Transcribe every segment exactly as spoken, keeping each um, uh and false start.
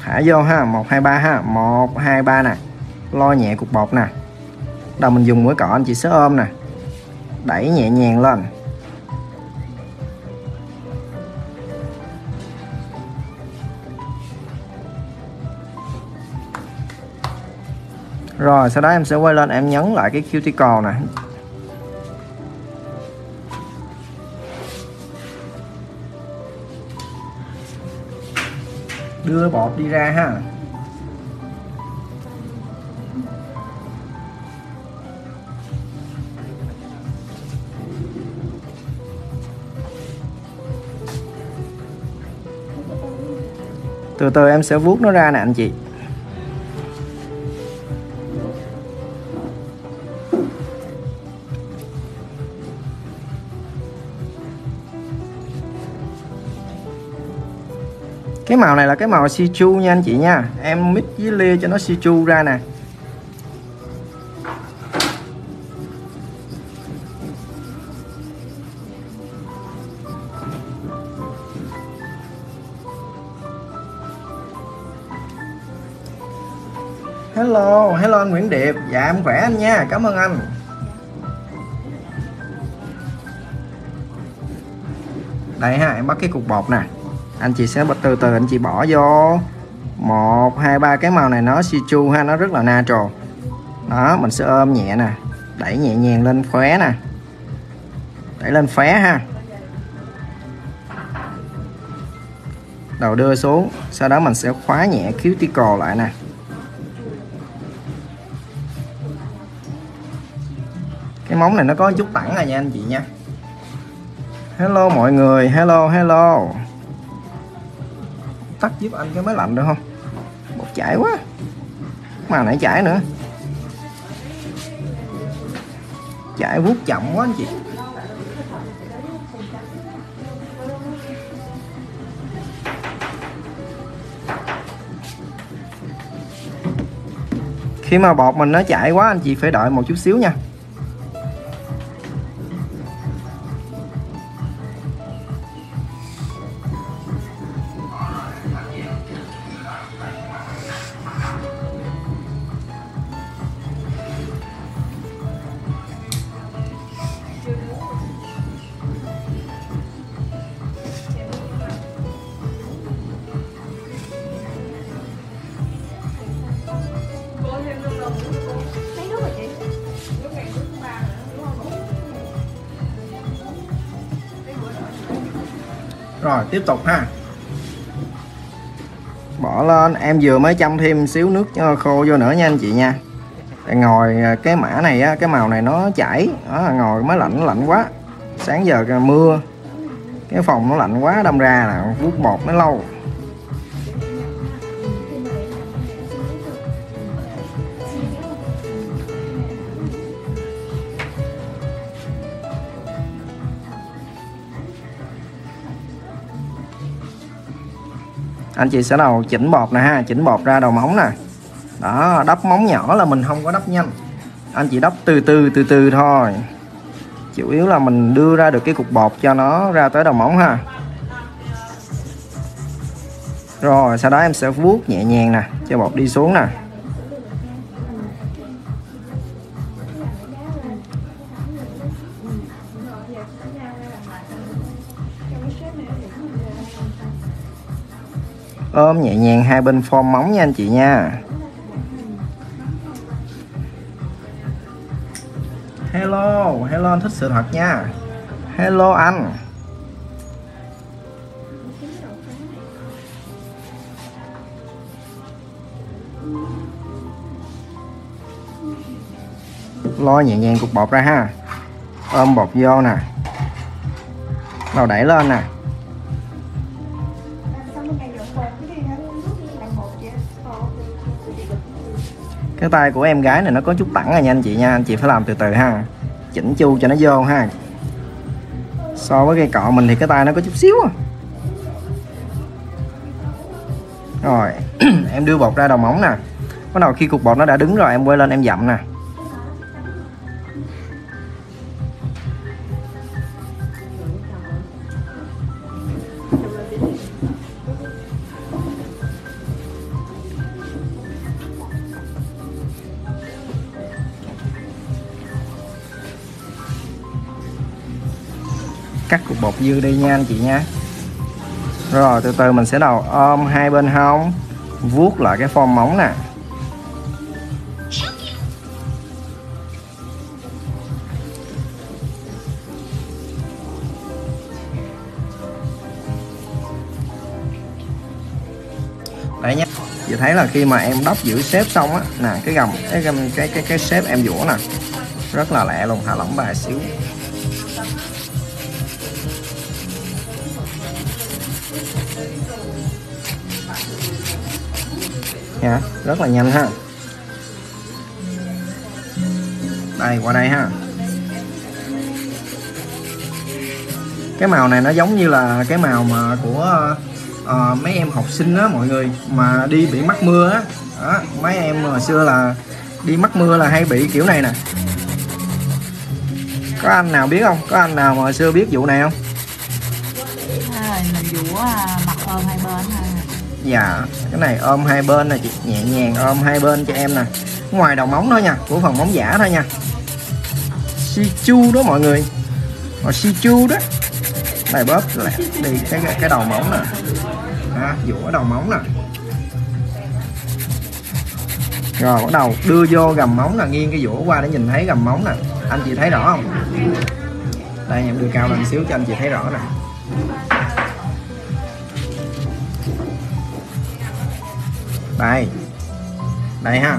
thả vô ha, một hai ba ha, một hai ba nè. Lo nhẹ cục bột nè. Đầu mình dùng mũi cọ anh chị sẽ ôm nè, đẩy nhẹ nhàng lên. Rồi sau đó em sẽ quay lên em nhấn lại cái cuticle nè. Đưa bột đi ra ha. Từ từ em sẽ vuốt nó ra nè anh chị. Cái màu này là cái màu sichu nha anh chị nha. Em mix với lia cho nó sichu ra nè. Hello, hello anh Nguyễn Điệp. Dạ em khỏe anh nha, cảm ơn anh. Đây ha, em bắt cái cục bột nè. Anh chị sẽ từ từ anh chị bỏ vô một hai ba cái màu này nó sichu ha, nó rất là natural. Đó, mình sẽ ôm nhẹ nè, đẩy nhẹ nhàng lên khóe nè. Đẩy lên phé ha. Đầu đưa xuống, sau đó mình sẽ khóa nhẹ cuticle lại nè. Cái móng này nó có chút tẳng rồi nha anh chị nha. Hello mọi người, hello hello. Tắt giúp anh cái máy lạnh được không? Bột chảy quá. Mà nãy chảy nữa. Chảy vuốt chậm quá anh chị. Khi mà bột mình nó chảy quá anh chị phải đợi một chút xíu nha. Rồi tiếp tục ha. Bỏ lên, em vừa mới chăm thêm xíu nước khô vô nữa nha anh chị nha. Tại ngồi cái mã này á, cái màu này nó chảy, đó, ngồi máy lạnh nó lạnh quá. Sáng giờ mưa, cái phòng nó lạnh quá đâm ra là vuốt bột nó lâu. Anh chị sẽ đầu chỉnh bột nè ha, chỉnh bột ra đầu móng nè. Đó, đắp móng nhỏ là mình không có đắp nhanh. Anh chị đắp từ từ từ từ thôi. Chủ yếu là mình đưa ra được cái cục bột cho nó ra tới đầu móng ha. Rồi sau đó em sẽ vuốt nhẹ nhàng nè, cho bột đi xuống nè. Ôm nhẹ nhàng hai bên form móng nha anh chị nha. Hello, hello anh thích sự thật nha. Hello anh. Lo nhẹ nhàng cục bột ra ha. Ôm bột vô nè. Đầu đẩy lên nè. Cái tay của em gái này nó có chút tẳng rồi nha anh chị nha. Anh chị phải làm từ từ ha. Chỉnh chu cho nó vô ha. So với cây cọ mình thì cái tay nó có chút xíu à. Rồi em đưa bột ra đầu móng nè. Bắt đầu khi cục bột nó đã đứng rồi em quay lên em dặm nè. Cắt cục bột dư đi nha anh chị nha. Rồi từ từ mình sẽ đầu ôm hai bên hông, vuốt lại cái form móng nè. Đấy nhé. Chị thấy là khi mà em đắp giữ xếp xong á, nè cái gầm cái cái cái cái, cái xếp em dũa nè, rất là lẹ luôn, thả lỏng vài xíu. Nha, rất là nhanh ha. Đây qua đây ha. Cái màu này nó giống như là cái màu mà của uh, mấy em học sinh á mọi người, mà đi bị mắc mưa á. Đó, mấy em hồi xưa là đi mắc mưa là hay bị kiểu này nè. Có anh nào biết không? Có anh nào mà hồi xưa biết vụ này không? À, mình dũa mặt ôm hai bên thôi. Dạ, cái này ôm hai bên nè chị, nhẹ nhàng ôm hai bên cho em nè. Ngoài đầu móng thôi nha, của phần móng giả thôi nha. Si chu đó mọi người. Hoặc si chu đó. Này bóp lại đi cái cái đầu móng nè. À, dũa đầu móng nè. Rồi bắt đầu đưa vô gầm móng nè, nghiêng cái dũa qua để nhìn thấy gầm móng nè. Anh chị thấy rõ không? Đây em đưa cao lên xíu cho anh chị thấy rõ nè. Đây. Đây ha.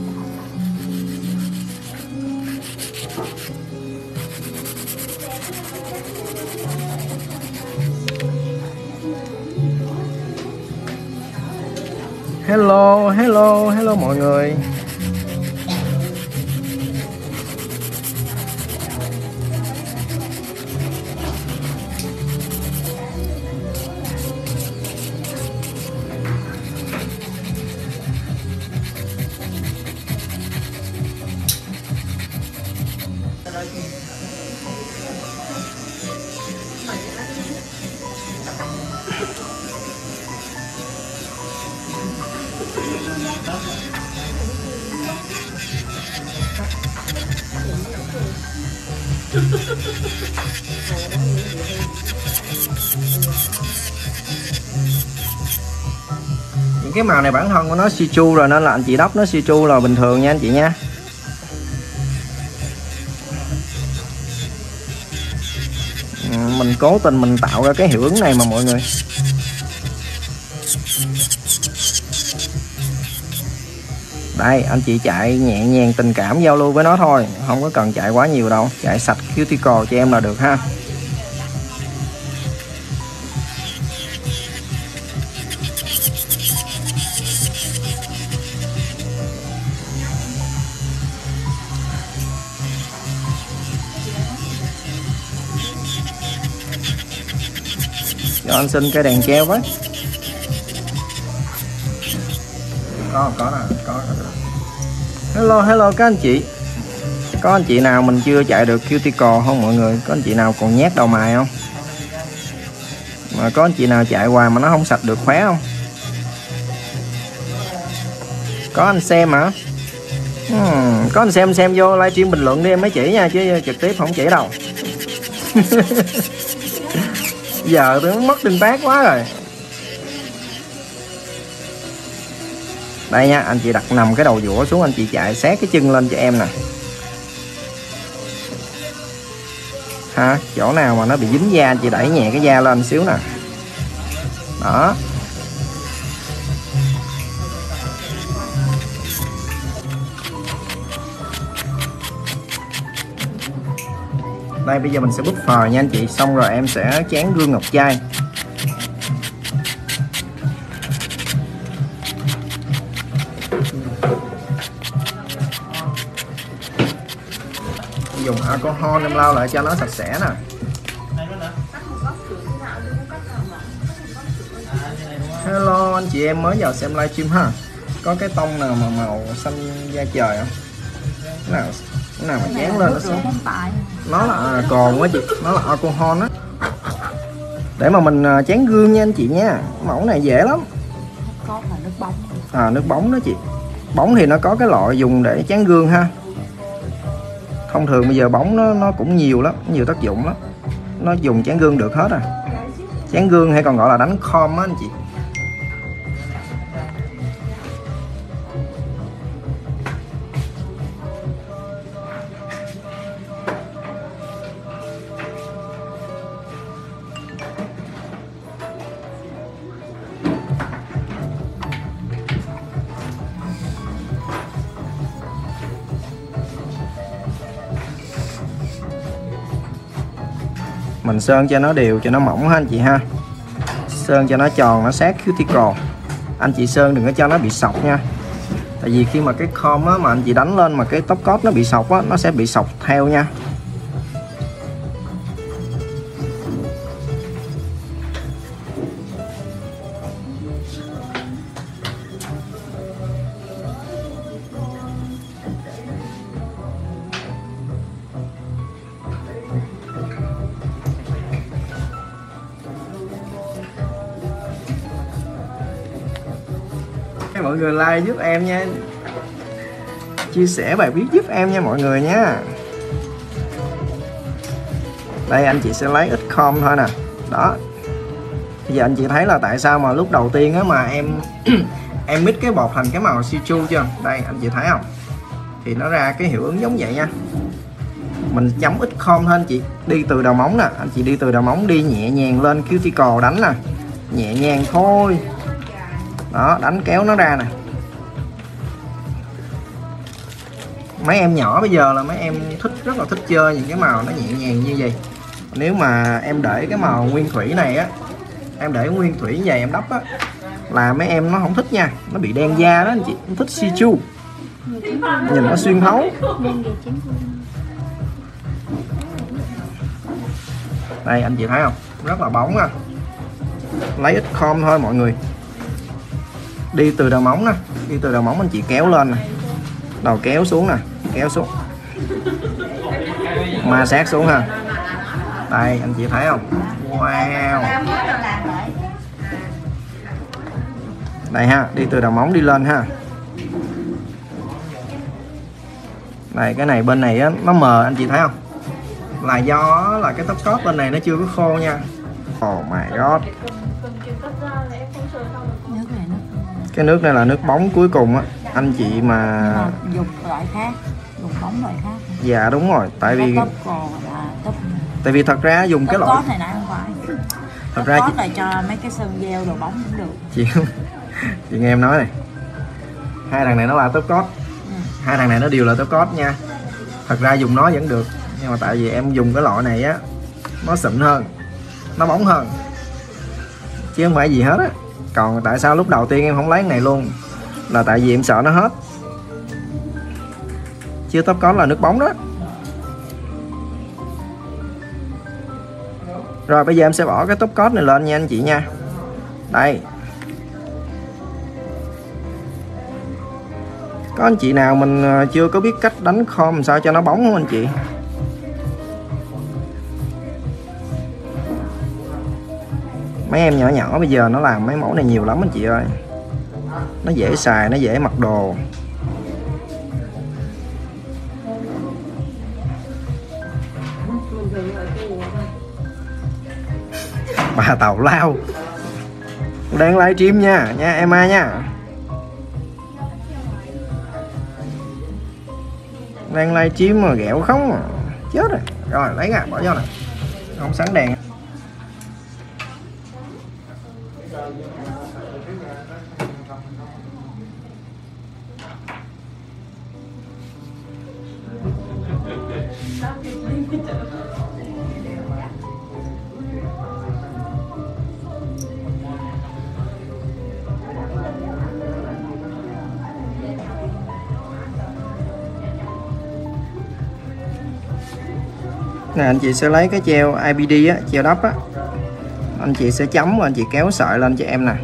Hello, hello, hello mọi người. Những cái màu này bản thân của nó si chu rồi, nên là anh chị đắp nó si chu là bình thường nha anh chị nha. Mình cố tình mình tạo ra cái hiệu ứng này mà mọi người. Đây anh chị chạy nhẹ nhàng tình cảm giao lưu với nó thôi, không có cần chạy quá nhiều đâu, chạy sạch cuticle cho em là được ha. Cho anh xin cái đèn treo với. Có có nè, có, có. Hello hello các anh chị. Có anh chị nào mình chưa chạy được cuticle không mọi người? Có anh chị nào còn nhát đầu mày không? Mà có anh chị nào chạy hoài mà nó không sạch được khóe không? Có anh xem hả? Hmm, có anh xem xem vô livestream bình luận đi em mới chỉ nha, chứ trực tiếp không chỉ đâu. Giờ tôi mất tương tác quá rồi. Đây nha, anh chị đặt nằm cái đầu dũa xuống, anh chị chạy sát cái chân lên cho em nè. Ha, chỗ nào mà nó bị dính da anh chị đẩy nhẹ cái da lên xíu nè. Đó. Đây bây giờ mình sẽ buffer nha anh chị, xong rồi em sẽ chán gương ngọc trai. Dùng alcohol em lau lại cho nó sạch sẽ nè. Hello anh chị em mới vào xem livestream ha. Có cái tông nào mà màu xanh da trời không? Cái nào cái nào mà dán lên nó xuống. Nó là còn quá chị, nó là alcohol á. Để mà mình chán gương nha anh chị nha. Mẫu này dễ lắm. Có là nước bóng. À nước bóng đó chị. Bóng thì nó có cái loại dùng để chán gương ha. Thông thường bây giờ bóng nó nó cũng nhiều lắm, nhiều tác dụng lắm. nó dùng chén gương được hết à. Chén gương hay còn gọi là đánh khom á anh chị. Mình sơn cho nó đều, cho nó mỏng ha anh chị ha. Sơn cho nó tròn, nó sát cuticle. Anh chị sơn đừng có cho nó bị sọc nha. Tại vì khi mà cái comb á, mà anh chị đánh lên mà cái top coat nó bị sọc á, nó sẽ bị sọc theo nha. Mọi người like giúp em nha, chia sẻ bài viết giúp em nha mọi người nha. Đây anh chị sẽ lấy ít comb thôi nè. Đó. Bây giờ anh chị thấy là tại sao mà lúc đầu tiên á mà em em mix cái bột thành cái màu siêu chu chưa? Đây anh chị thấy không? Thì nó ra cái hiệu ứng giống vậy nha. Mình chấm ít comb thôi anh chị. Đi từ đầu móng nè, anh chị đi từ đầu móng đi nhẹ nhàng lên cuticle đánh nè. Nhẹ nhàng thôi. Đó, đánh kéo nó ra nè. Mấy em nhỏ bây giờ là mấy em thích, rất là thích chơi những cái màu nó nhẹ nhàng như vậy. Nếu mà em để cái màu nguyên thủy này á, em để nguyên thủy như vậy em đắp á, là mấy em nó không thích nha. Nó bị đen da đó anh chị, không thích si chu. Nhìn nó xuyên thấu. Đây anh chị thấy không? Rất là bóng à. Lấy ít comb thôi mọi người. Đi từ đầu móng nè, đi từ đầu móng anh chị kéo lên nè, đầu kéo xuống nè, kéo xuống, ma sát xuống ha. Đây anh chị thấy không? Wow. Đây ha, đi từ đầu móng đi lên ha. Đây cái này bên này á, nó mờ anh chị thấy không? Là do là cái top coat bên này nó chưa có khô nha. Oh my god. Cái nước này là nước bóng cuối cùng á anh chị mà dùng loại khác, dùng bóng loại khác. Dạ đúng rồi, tại vì top còn là top... tại vì thật ra dùng top cái loại này nè không phải. Thật top ra chị... là cho mấy cái sơn gel đồ bóng cũng được. Chị chị nghe em nói này, hai thằng này nó là top coat, ừ. Hai thằng này nó đều là top coat nha. Thật ra dùng nó vẫn được, nhưng mà tại vì em dùng cái loại này á, nó xịn hơn, nó bóng hơn, chứ không phải gì hết á. Còn tại sao lúc đầu tiên em không lấy cái này luôn, là tại vì em sợ nó hết. Chứ top coat là nước bóng đó. Rồi bây giờ em sẽ bỏ cái top coat này lên nha anh chị nha. Đây. Có anh chị nào mình chưa có biết cách đánh comb sao cho nó bóng không anh chị? Mấy em nhỏ nhỏ bây giờ nó làm mấy mẫu này nhiều lắm anh chị ơi. Nó dễ xài, nó dễ mặc đồ. Bà tàu lao đang livestream nha, nha em ai nha. Đang livestream mà ghẹo không à. Chết rồi. Rồi lấy ra bỏ vô nè. Không sáng đèn. Nè anh chị sẽ lấy cái treo i bê đê á, treo đắp á, anh chị sẽ chấm và anh chị kéo sợi lên cho em nè.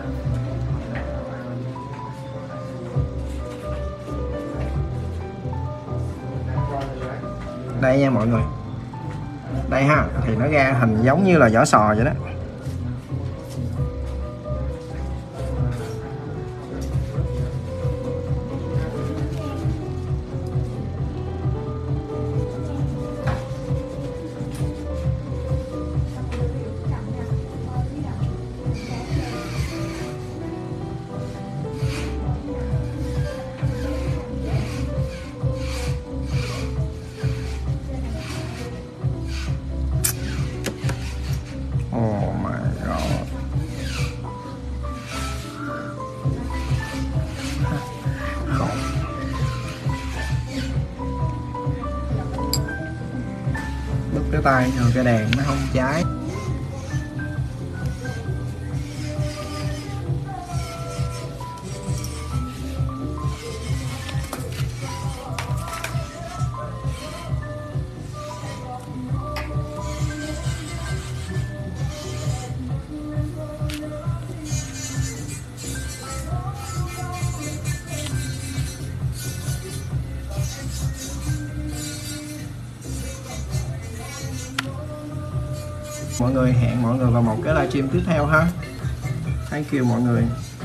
Đây nha mọi người. Đây ha, thì nó ra hình giống như là vỏ sò vậy đó. tay rồi cái đèn nó không cháy. Mọi người hẹn mọi người vào một cái livestream tiếp theo ha. Thank you mọi người.